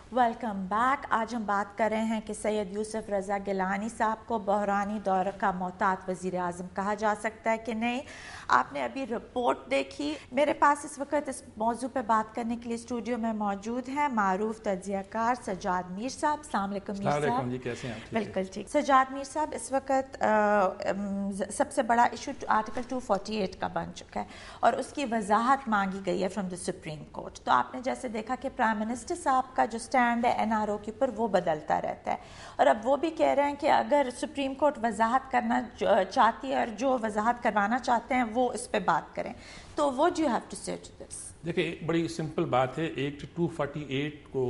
Welcome back. آج ہم بات کر رہے ہیں کہ سید یوسف رضا گیلانی صاحب کو بحرانی دور کا محتاط وزیر اعظم کہا جا سکتا ہے کہ نہیں. آپ نے ابھی رپورٹ دیکھی. میرے پاس اس وقت اس موضوع پہ بات کرنے کے لیے اسٹوڈیو میں موجود ہیں معروف تجزیہ کار سجاد میر صاحب. السلام علیکم میر صاحب. جی کیسے ہیں آپ؟ بالکل ٹھیک. سجاد میر صاحب, اس وقت سب سے بڑا ایشو آرٹیکل 248 کا بن چکا ہے اور اس کی وضاحت مانگی گئی ہے فرام دا سپریم کورٹ. تو آپ نے جیسے دیکھا کہ پرائم منسٹر صاحب کا جو اسٹینڈ ہے این آر او کے اوپر وہ بدلتا رہتا ہے, اور اب وہ بھی کہہ رہے ہیں کہ اگر سپریم کورٹ وضاحت کرنا چاہتی ہے اور جو وضاحت کروانا چاہتے ہیں وہ اس پہ بات کریں. تو what do you have to say to this? دیکھیں بڑی سمپل بات ہے. ایکٹ 248 کو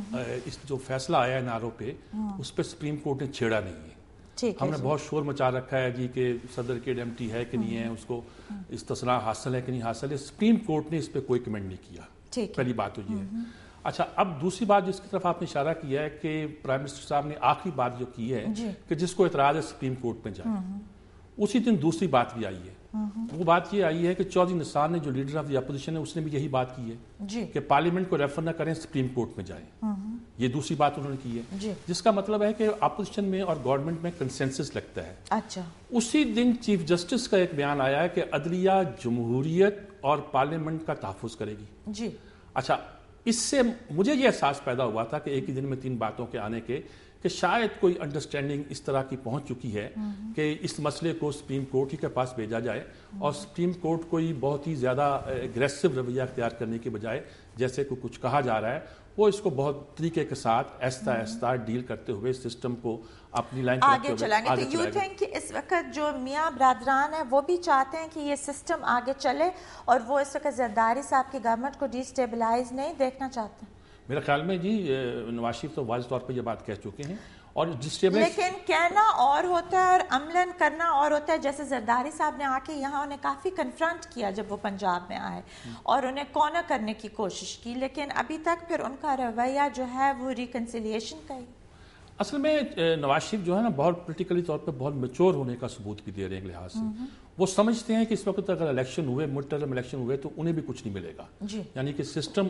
اس جو فیصلہ آیا ہے این آر او پہ اس پہ سپریم کورٹ نے چھیڑا نہیں ہے. ہم نے بہت شور مچا رکھا ہے جی کہ صدر کی ڈیمٹی ہے کہ نہیں ہے, اس کو استصلاح حاصل ہے کہ نہیں حاصل ہے. سپریم کورٹ نے اس پہ کوئی کمنٹ نہیں کیا. پہلی بات تو یہ ہے. اچھا, اب دوسری بات جس کی طرف آپ نے اشارہ کیا ہے کہ پرائم منسٹر صاحب نے آخری بات جو کی ہے کہ جس کو اعتراض ہے سپریم کورٹ میں جائے, اسی دن دوسری بات بھی آئی ہے. وہ بات یہ آئی ہے کہ چودھری نثار نے جو لیڈر آف دی اپوزیشن ہے اس نے بھی یہی بات کی ہے کہ پارلیمنٹ کو ریفر نہ کریں, سپریم کورٹ میں جائیں. یہ دوسری بات انہوں نے کی ہے, جس کا مطلب ہے کہ اپوزیشن میں اور گورنمنٹ میں کنسنسس لگتا ہے. اچھا, اسی دن چیف جسٹس کا ایک بیان آیا ہے کہ عدلیہ جمہوریت اور پارلیمنٹ کا تحفظ کرے گی. جی. اچھا, اس سے مجھے یہ احساس پیدا ہوا تھا کہ ایک ہی دن میں تین باتوں کے آنے کے کہ شاید کوئی انڈرسٹینڈنگ اس طرح کی پہنچ چکی ہے کہ اس مسئلے کو سپریم کورٹ ہی کے پاس بھیجا جائے اور سپریم کورٹ کوئی بہت ہی زیادہ اگریسو رویہ اختیار کرنے کے بجائے جیسے کہ کچھ کہا جا رہا ہے وہ اس کو بہت طریقے کے ساتھ آہستہ آہستہ ڈیل کرتے ہوئے سسٹم کو اپنی لائن آگے چلائیں گے. تو یو تھنک کہ اس وقت جو میاں برادران ہیں وہ بھی چاہتے ہیں کہ یہ سسٹم آگے چلے اور وہ اس وقت زرداری صاحب کی گورنمنٹ کو ڈی اسٹیبلائز نہیں دیکھنا چاہتے ہیں؟ میرے خیال میں جی نواز شریف تو واضح طور پہ یہ بات کہہ چکے ہیں, اور لیکن کہنا اور ہوتا ہے اور عملاً کرنا اور ہوتا ہے. جیسے زرداری صاحب نے آ کے یہاں انہیں کافی کنفرنٹ کیا جب وہ پنجاب میں آئے اور انہیں کارنر کرنے کی کوشش کی, لیکن ابھی تک پھر ان کا رویہ جو ہے وہ ریکنسیلیشن کا ہی. اصل میں نواز شریف جو ہے نا بہت پولیٹیکلی طور پہ بہت میچور ہونے کا ثبوت بھی دے رہے ہیں ایک لحاظ سے. وہ سمجھتے ہیں کہ اس وقت اگر الیکشن ہوئے, مڈ ٹرم الیکشن ہوئے تو انہیں بھی کچھ نہیں ملے گا. یعنی کہ سسٹم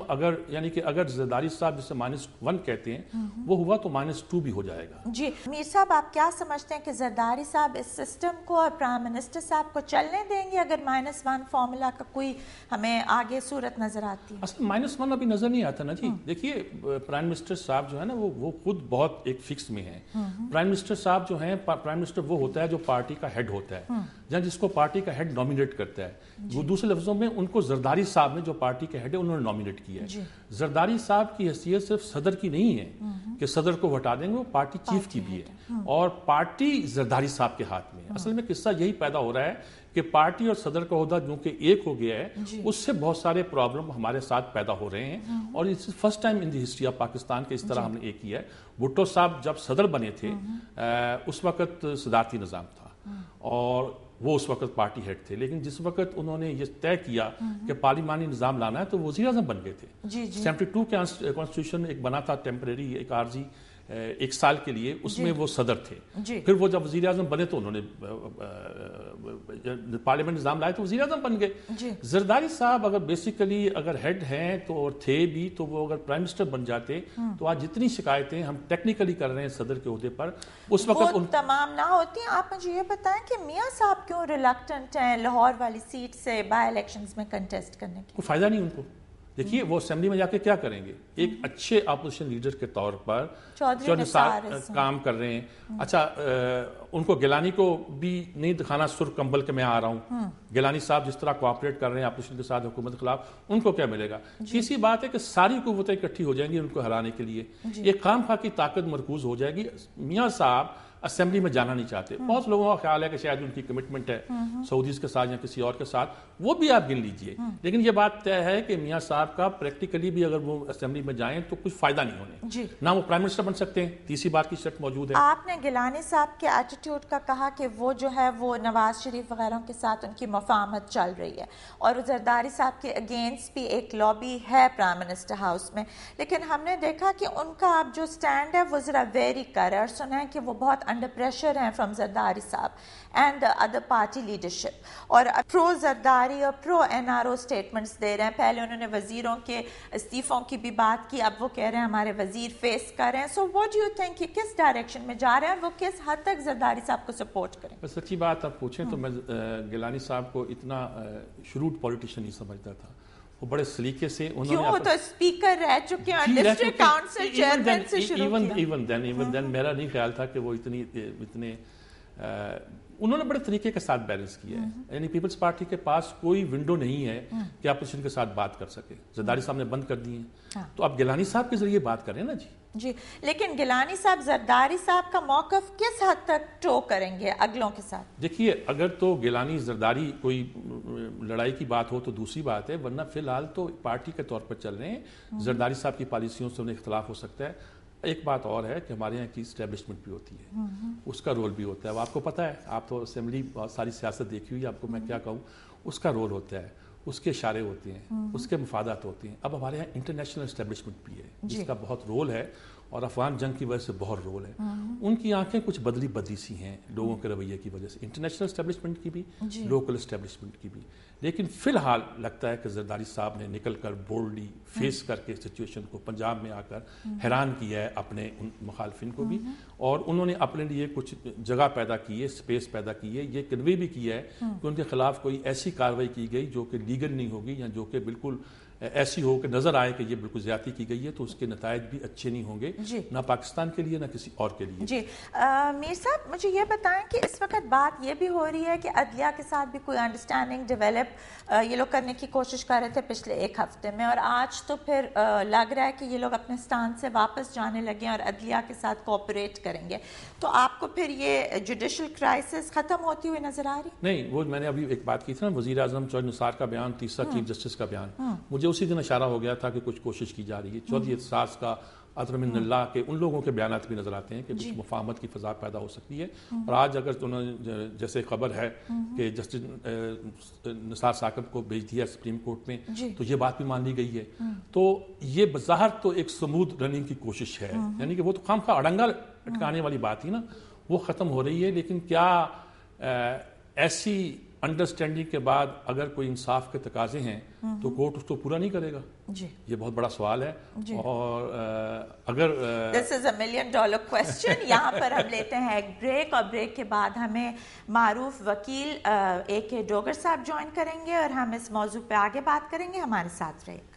اگر زرداری صاحب جسے -1 کہتے ہیں وہ ہوا تو -2 بھی ہو جائے گا. جی میر صاحب, آپ کیا سمجھتے ہیں کہ زرداری صاحب اس سسٹم کو اور پرائم منسٹر صاحب کو چلنے دیں گے اگر -1 فارمولا کا کوئی ہمیں آگے صورت نظر آتی ہے؟ اصل -1 ابھی نظر نہیں آتا نا جی. دیکھیے پرائم منسٹر صاحب جو ہے نا وہ خود بہت ایک فکس میں ہیں. پرائم منسٹر صاحب جو ہیں, پرائم منسٹر وہ ہوتا ہے جو پارٹی کا ہیڈ ہوتا ہے, یا جس کو پارٹی کا ہیڈ نامینیٹ کرتا ہے. وہ دوسرے لفظوں میں ان کو زرداری صاحب نے جو پارٹی کے ہیڈ ہے انہوں نے نامینیٹ کیا ہے. زرداری صاحب کی حیثیت صرف صدر کی نہیں ہے کہ صدر کو ہٹا دیں گے, وہ پارٹی چیف کی بھی ہے اور پارٹی زرداری صاحب کے ہاتھ میں ہے. اصل میں قصہ یہی پیدا ہو رہا ہے کہ پارٹی اور صدر کا عہدہ جو کہ ایک ہو گیا ہے اس سے بہت سارے پرابلم ہمارے ساتھ پیدا ہو رہے ہیں, اور اس first time in the history of Pakistan کے اس طرح ہم نے ایک کیا ہے. بھٹو صاحب جب صدر بنے تھے اس وقت صدارتی نظام تھا اور وہ اس وقت پارٹی ہیڈ تھے, لیکن جس وقت انہوں نے یہ طے کیا کہ پارلیمانی نظام لانا ہے تو وزیر اعظم بن گئے تھے. 72 کے کانسٹیٹیوشن ایک بنا تھا ٹیمپریری, ایک عارضی 1 سال کے لیے, اس میں وہ صدر تھے. پھر وہ جب وزیر اعظم بنے تو انہوں نے پارلیمنٹ نظام لائے تو وزیر اعظم بن گئے. زرداری صاحب اگر بیسیکلی اگر ہیڈ ہیں تو تھے بھی, تو وہ اگر پرائم منسٹر بن جاتے تو آج جتنی شکایتیں ہم ٹیکنیکلی کر رہے ہیں صدر کے عہدے پر اس وقت ان تمام نہ ہوتی ہیں. آپ مجھے یہ بتائیں کہ میاں صاحب کیوں ریلکٹنٹ ہیں لاہور والی سیٹ سے بائی الیکشنز میں کنٹیسٹ کرنے کی؟ کوئی فائدہ نہیں ان کو. دیکھیے وہ اسمبلی میں جا کے کیا کریں گے؟ ایک اچھے اپوزیشن لیڈر کے طور پر چودھری نثار کام کر رہے ہیں. اچھا, ان کو گیلانی کو بھی نہیں دکھانا سرخ کمبل کے میں آ رہا ہوں. گیلانی صاحب جس طرح کوآپریٹ کر رہے ہیں اپوزیشن کے ساتھ حکومت کے خلاف, ان کو کیا ملے گا؟ تیسری بات ہے کہ ساری قوتیں اکٹھی ہو جائیں گی ان کو ہرانے کے لیے. ایک خام خواہ کی طاقت مرکوز ہو جائے گی. میاں صاحب اسمبلی میں جانا نہیں چاہتے. بہت لوگوں کا خیال ہے کہ شاید ان کی کمٹمنٹ ہے سعودیز کے ساتھ یا کسی اور کے ساتھ, وہ بھی آپ گن لیجئے. لیکن یہ بات طے ہے کہ میاں صاحب کا پریکٹیکلی بھی اگر وہ اسمبلی میں جائیں تو کچھ فائدہ نہیں ہونے, نہ وہ پرائم منسٹر بن سکتے ہیں. تیسری بات کی شرط موجود ہے. آپ نے گیلانی صاحب کے ایٹیٹیوڈ کا کہا کہ وہ جو ہے وہ نواز شریف وغیرہ کے ساتھ ان کی مفاہمت چل رہی ہے, اور زرداری صاحب کے اگینسٹ بھی ایک لابی ہے پرائم منسٹر ہاؤس میں, لیکن ہم نے دیکھا کہ ان کا اب جو سٹینڈ ہے وہ ذرا ویری کر ہے, اور سنا ہے کہ وہ بہت अंडर प्रेशर हैं फ्रॉम जरदारी साहब एंड अदर पार्टी लीडरशिप, और प्रो जरदारी और प्रो NRO स्टेटमेंट्स दे रहे हैं. पहले उन्होंने वजीरों के इस्तीफों की भी बात की, अब वो कह रहे हैं हमारे वजीर फेस कर रहे हैं. So what do you think कि किस डायरेक्शन में जा रहे हैं, वो किस हद तक जरदारी साहब को सपोर्ट करें? सच्ची बात आप पूछें तो मैं गिलानी साहब को इतना श्रूड पॉलिटिशियन नहीं समझता था. वो बड़े सलीके से उन्होंने क्यों, तो स्पीकर रह चुके हैं, डिस्ट्रिक्ट काउंसिल चेयरमैन से शुरू किया. इवन देन मेरा नहीं ख्याल था कि वो इतने उन्होंने बड़े तरीके के साथ बैलेंस किया है. यानी पीपल्स पार्टी के पास कोई विंडो नहीं है कि अपोजिशन के साथ बात कर सके. जरदारी साहब ने बंद कर दिए हैं, तो आप गिलानी साहब के जरिए बात करें ना जी. लेकिन गिलानी साहब जरदारी साहब का मौकफ किस हद तक टो करेंगे अगलों के साथ? देखिए, अगर तो गिलानी जरदारी कोई लड़ाई की बात हो तो दूसरी बात है, वरना फिलहाल तो पार्टी के तौर पर चल रहे हैं. जरदारी साहब की पॉलिसियों से उन्हें इख्तलाफ हो सकता है. एक बात और है कि हमारे यहाँ की इस्टेब्लिशमेंट भी होती है, उसका रोल भी होता है. वो आपको पता है, आप तो असेंबली बहुत सारी सियासत देखी हुई, आपको मैं क्या कहूँ, उसका रोल होता है, उसके इशारे होते हैं, उसके मफादात होते हैं. अब हमारे यहाँ इंटरनेशनल इस्टेब्लिशमेंट भी है जिसका बहुत रोल है, और अफगान जंग की वजह से बहुत रोल है. उनकी आंखें कुछ बदली सी हैं लोगों के रवैये की वजह से, इंटरनेशनल इस्टेब्लिशमेंट की भी, लोकल इस्टेब्लिशमेंट की भी. लेकिन फिलहाल लगता है कि जरदारी साहब ने निकलकर बोल्डली फेस करके सिचुएशन को पंजाब में आकर हैरान किया है अपने उन मुखालफिन को भी, और उन्होंने अपने लिए कुछ जगह पैदा की है, स्पेस पैदा की है. ये कन्वे भी किया है कि उनके खिलाफ कोई ऐसी कार्रवाई की गई जो कि लीगल नहीं होगी, या जो कि बिल्कुल ऐसी हो कि नजर आए कि ये बिल्कुल ज्यादती की गई है, तो उसके नतायज भी अच्छे नहीं होंगे, ना पाकिस्तान के लिए ना किसी और के लिए. जी मीर साहब, मुझे ये बताएं कि इस वक्त बात ये भी हो रही है कि अदलिया के साथ भी कोई अंडरस्टैंडिंग डेवलप ये लोग करने की कोशिश कर रहे थे पिछले एक हफ्ते में, और आज तो फिर लग रहा है कि ये लोग अपने स्थान से वापस जाने लगे और अदलिया के साथ कोऑपरेट करेंगे. तो आपको फिर ये जुडिशल क्राइसिस खत्म होती हुई नजर आ रही? नहीं, वो मैंने अभी एक बात की थी ना, वजीर आजम चौधरी निसार का बयान, तीसरा चीफ जस्टिस का बयान, मुझे उसी दिन इशारा हो गया था कि कुछ कोशिश की जा रही है. चौधरी एहसास का, अतरमिनल्लाह के, उन लोगों के बयानात भी नजर आते हैं कि कुछ मुफाहमत की फजा पैदा हो सकती है. और आज अगर उन्होंने जैसे खबर है कि जस्टिस निसार साकब को भेज दिया सुप्रीम कोर्ट में, तो ये बात भी मान ली गई है. तो ये बज़ाहिर तो एक स्मूथ रनिंग की कोशिश है, यानी कि वो तो खामखा अड़ंगा लटकाने वाली बात थी ना, वो खत्म हो रही है. लेकिन क्या ऐसी अंडरस्टैंडिंग के बाद अगर कोई इंसाफ के तकाजे हैं तो कोर्ट उसको पूरा नहीं करेगा? जी, ये बहुत बड़ा सवाल है. और अगर दिस इज $1 million क्वेश्चन. यहाँ पर हम लेते हैं एक ब्रेक, और ब्रेक के बाद हमें मारूफ वकील AK डोगर साहब ज्वाइन करेंगे और हम इस मौजू पे आगे बात करेंगे. हमारे साथ रहे.